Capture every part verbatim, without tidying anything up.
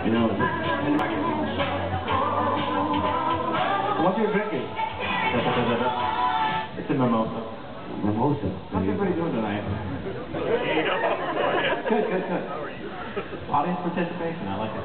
You know. What are you drinking? It's a mimosa. Mimosa. How's everybody doing tonight? Good, good, good. Audience participation, I like it.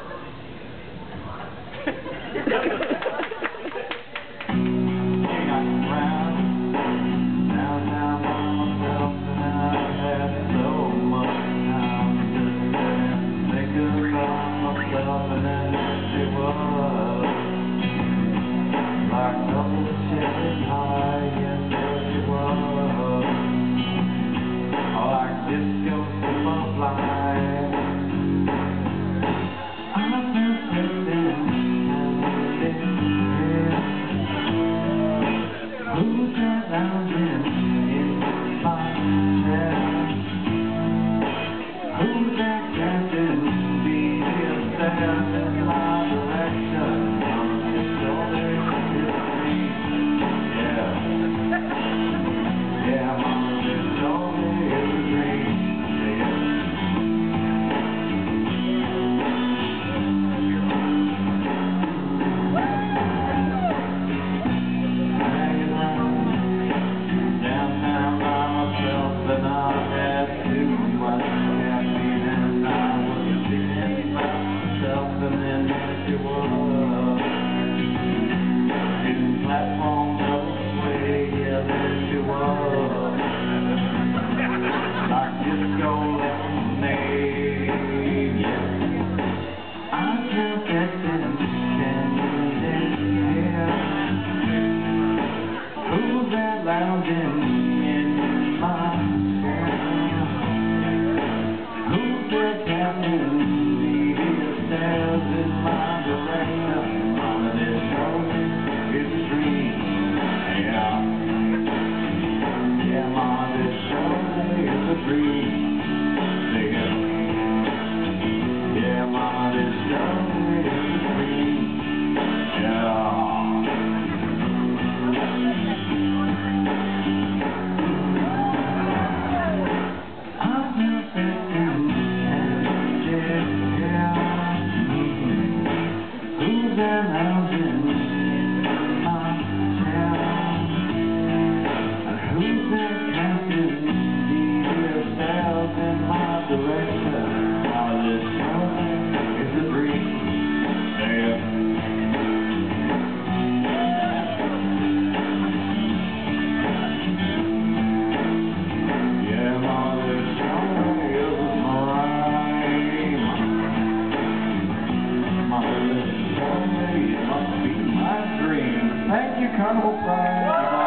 Carnival Pride.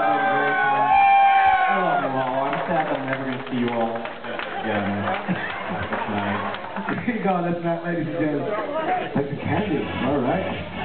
I love you all. I'm sad I'm never going to see you all again. That's nice. Here you go. That's not, ladies and gentlemen. That's a candy. All right.